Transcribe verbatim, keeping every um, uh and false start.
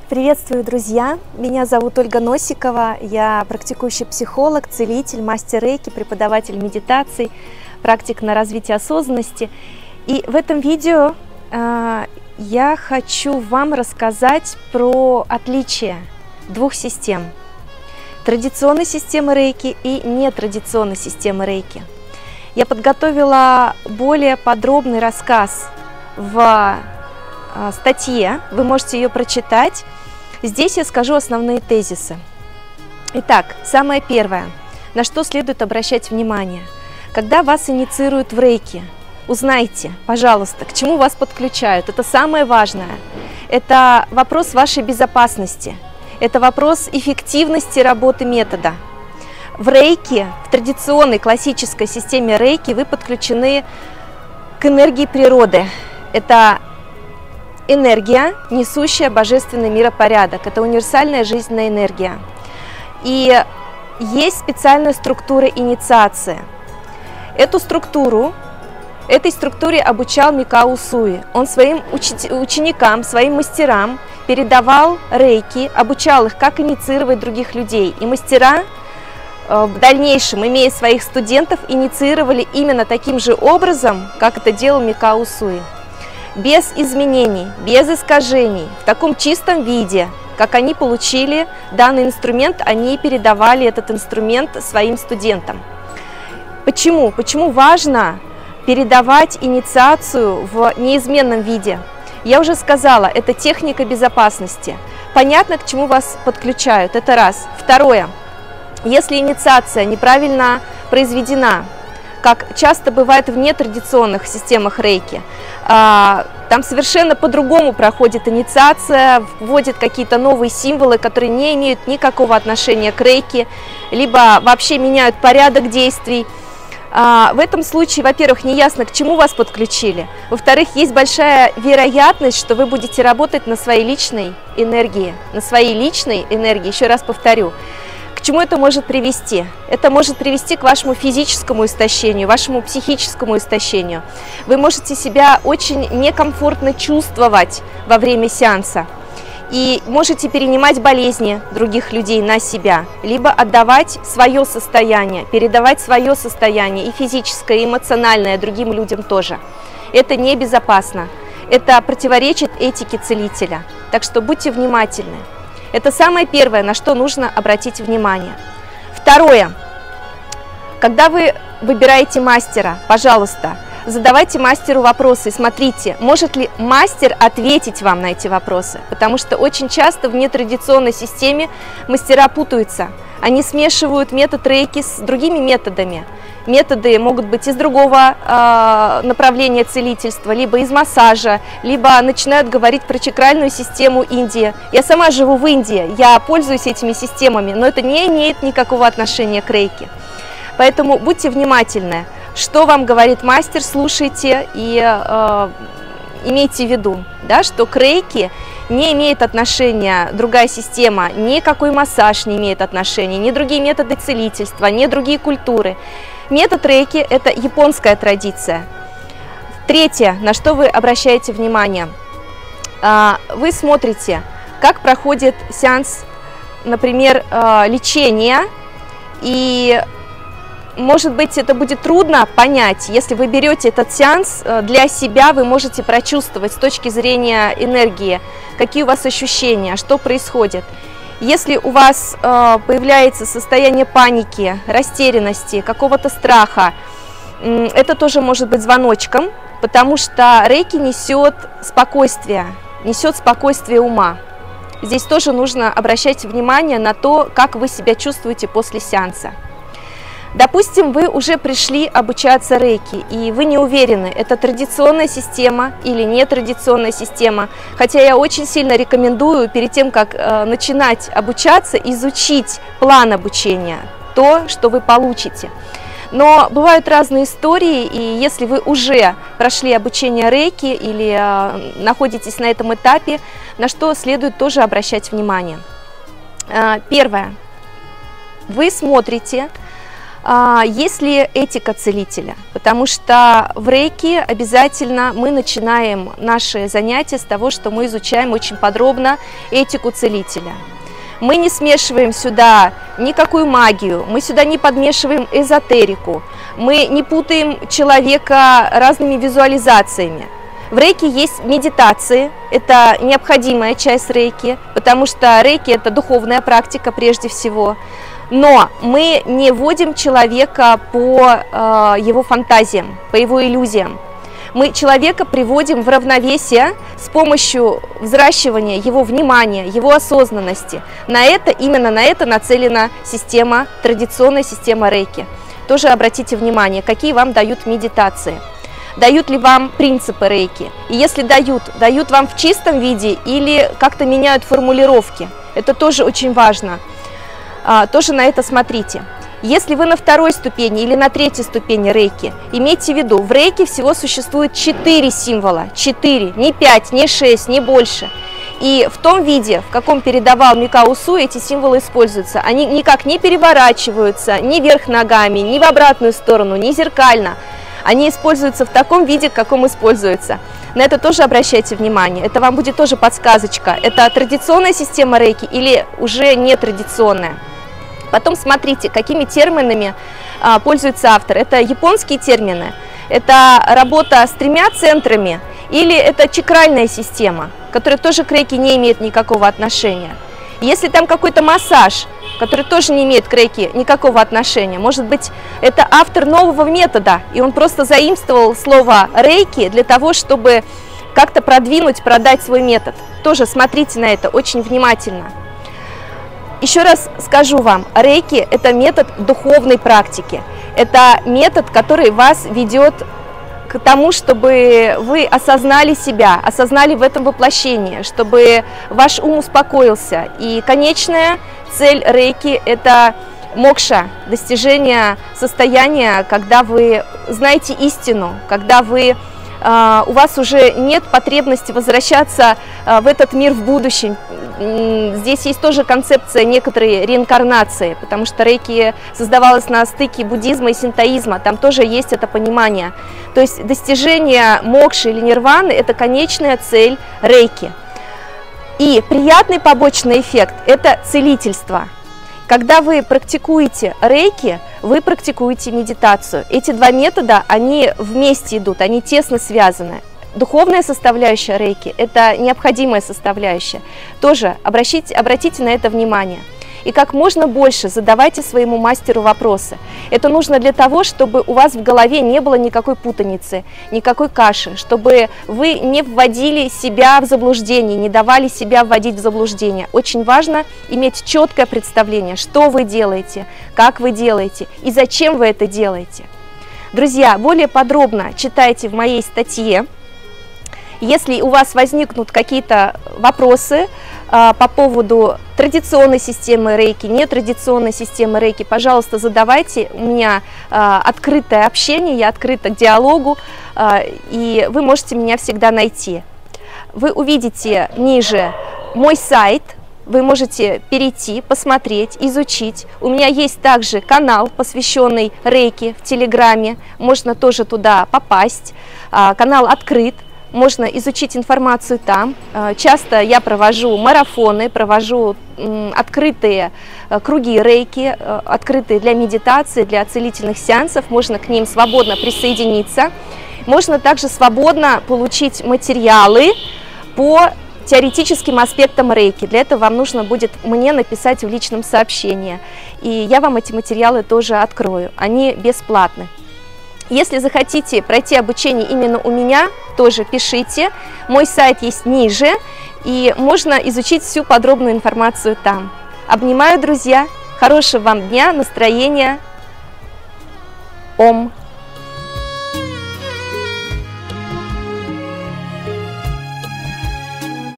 Приветствую, друзья! Меня зовут Ольга Носикова, я практикующий психолог, целитель, мастер рейки, преподаватель медитаций, практик на развитие осознанности. И в этом видео э, я хочу вам рассказать про отличие двух систем. Традиционной системы рейки и нетрадиционной системы рейки. Я подготовила более подробный рассказ в э, статье, вы можете ее прочитать. Здесь я скажу основные тезисы. Итак, самое первое, на что следует обращать внимание. Когда вас инициируют в рейки, узнайте, пожалуйста, к чему вас подключают. Это самое важное. Это вопрос вашей безопасности. Это вопрос эффективности работы метода. В рейки, в традиционной классической системе рейки вы подключены к энергии природы. Это энергия, несущая божественный миропорядок. Это универсальная жизненная энергия. И есть специальная структура инициации. Эту структуру, этой структуре обучал Микао Усуи. Он своим ученикам, своим мастерам передавал рейки, обучал их, как инициировать других людей. И мастера в дальнейшем, имея своих студентов, инициировали именно таким же образом, как это делал Микао Усуи. Без изменений, без искажений, в таком чистом виде, как они получили данный инструмент, они передавали этот инструмент своим студентам. Почему? Почему важно передавать инициацию в неизменном виде? Я уже сказала, это техника безопасности. Понятно, к чему вас подключают, это раз. Второе, если инициация неправильно произведена, как часто бывает в нетрадиционных системах рейки, там совершенно по-другому проходит инициация, вводят какие-то новые символы, которые не имеют никакого отношения к рейке, либо вообще меняют порядок действий. В этом случае, во-первых, неясно, к чему вас подключили. Во-вторых, есть большая вероятность, что вы будете работать на своей личной энергии, на своей личной энергии, еще раз повторю. К чему это может привести? Это может привести к вашему физическому истощению, вашему психическому истощению. Вы можете себя очень некомфортно чувствовать во время сеанса и можете перенимать болезни других людей на себя, либо отдавать свое состояние, передавать свое состояние и физическое, и эмоциональное другим людям тоже. Это небезопасно, это противоречит этике целителя, так что будьте внимательны. Это самое первое, на что нужно обратить внимание. Второе. Когда вы выбираете мастера, пожалуйста, задавайте мастеру вопросы и смотрите, может ли мастер ответить вам на эти вопросы. Потому что очень часто в нетрадиционной системе мастера путаются. Они смешивают метод рейки с другими методами. Методы могут быть из другого э, направления целительства, либо из массажа, либо начинают говорить про чакральную систему Индии. Я сама живу в Индии, я пользуюсь этими системами, но это не имеет никакого отношения к рейке. Поэтому будьте внимательны, что вам говорит мастер, слушайте и э, имейте в виду, да, что к рейке не имеет отношения другая система, никакой массаж не имеет отношения, ни другие методы целительства, ни другие культуры. Метод рейки – это японская традиция. Третье, на что вы обращаете внимание. Вы смотрите, как проходит сеанс, например, лечения, и, может быть, это будет трудно понять. Если вы берете этот сеанс для себя, вы можете прочувствовать с точки зрения энергии, какие у вас ощущения, что происходит. Если у вас э, появляется состояние паники, растерянности, какого-то страха, э, это тоже может быть звоночком, потому что рейки несет спокойствие, несет спокойствие ума. Здесь тоже нужно обращать внимание на то, как вы себя чувствуете после сеанса. Допустим, вы уже пришли обучаться рейки, и вы не уверены, это традиционная система или нетрадиционная система. Хотя я очень сильно рекомендую перед тем, как э, начинать обучаться, изучить план обучения, то, что вы получите. Но бывают разные истории, и если вы уже прошли обучение рейки или э, находитесь на этом этапе, на что следует тоже обращать внимание. Э, первое. Вы смотрите, есть ли этика целителя, потому что в рейки обязательно мы начинаем наши занятия с того, что мы изучаем очень подробно этику целителя. Мы не смешиваем сюда никакую магию, мы сюда не подмешиваем эзотерику, мы не путаем человека разными визуализациями. В рейки есть медитации, это необходимая часть рейки, потому что рейки – это духовная практика прежде всего. Но мы не вводим человека по э, его фантазиям, по его иллюзиям. Мы человека приводим в равновесие с помощью взращивания его внимания, его осознанности. На это, именно на это нацелена система, традиционная система рейки. Тоже обратите внимание, какие вам дают медитации. Дают ли вам принципы рейки? И если дают, дают вам в чистом виде или как-то меняют формулировки. Это тоже очень важно. А, тоже на это смотрите. Если вы на второй ступени или на третьей ступени рейки, имейте в виду, в рейке всего существует четыре символа, четыре, не пять, не шесть, не больше. И в том виде, в каком передавал Микао Усу, эти символы используются. Они никак не переворачиваются, ни вверх ногами, ни в обратную сторону, ни зеркально. Они используются в таком виде, в каком используются. На это тоже обращайте внимание. Это вам будет тоже подсказочка. Это традиционная система рейки или уже нетрадиционная. Потом смотрите, какими терминами а, пользуется автор. Это японские термины, это работа с тремя центрами или это чакральная система, которая тоже к рейки не имеет никакого отношения. Если там какой-то массаж, который тоже не имеет к рейки никакого отношения, может быть, это автор нового метода, и он просто заимствовал слово рейки для того, чтобы как-то продвинуть, продать свой метод. Тоже смотрите на это очень внимательно. Еще раз скажу вам, рейки – это метод духовной практики. Это метод, который вас ведет к тому, чтобы вы осознали себя, осознали в этом воплощении, чтобы ваш ум успокоился. И конечная цель рейки – это мокша, достижение состояния, когда вы знаете истину, когда вы Uh, у вас уже нет потребности возвращаться uh, в этот мир в будущем. Здесь есть тоже концепция некоторой реинкарнации, потому что рейки создавалась на стыке буддизма и синтоизма, там тоже есть это понимание. То есть достижение мокши или нирваны – это конечная цель рейки. И приятный побочный эффект – это целительство. Когда вы практикуете рейки, вы практикуете медитацию. Эти два метода, они вместе идут, они тесно связаны. Духовная составляющая рейки – это необходимая составляющая. Тоже обратите, обратите на это внимание. И как можно больше задавайте своему мастеру вопросы. Это нужно для того, чтобы у вас в голове не было никакой путаницы, никакой каши, чтобы вы не вводили себя в заблуждение, не давали себя вводить в заблуждение. Очень важно иметь четкое представление, что вы делаете, как вы делаете и зачем вы это делаете. Друзья, более подробно читайте в моей статье. Если у вас возникнут какие-то вопросы а, по поводу традиционной системы рейки, нетрадиционной системы рейки, пожалуйста, задавайте. У меня а, открытое общение, я открыта к диалогу, а, и вы можете меня всегда найти. Вы увидите ниже мой сайт, вы можете перейти, посмотреть, изучить. У меня есть также канал, посвященный рейке в Телеграме, можно тоже туда попасть. А, канал открыт. Можно изучить информацию там. Часто я провожу марафоны, провожу открытые круги рейки, открытые для медитации, для целительных сеансов. Можно к ним свободно присоединиться. Можно также свободно получить материалы по теоретическим аспектам рейки. Для этого вам нужно будет мне написать в личном сообщении. И я вам эти материалы тоже открою. Они бесплатны. Если захотите пройти обучение именно у меня, тоже пишите. Мой сайт есть ниже, и можно изучить всю подробную информацию там. Обнимаю, друзья. Хорошего вам дня, настроения. Ом.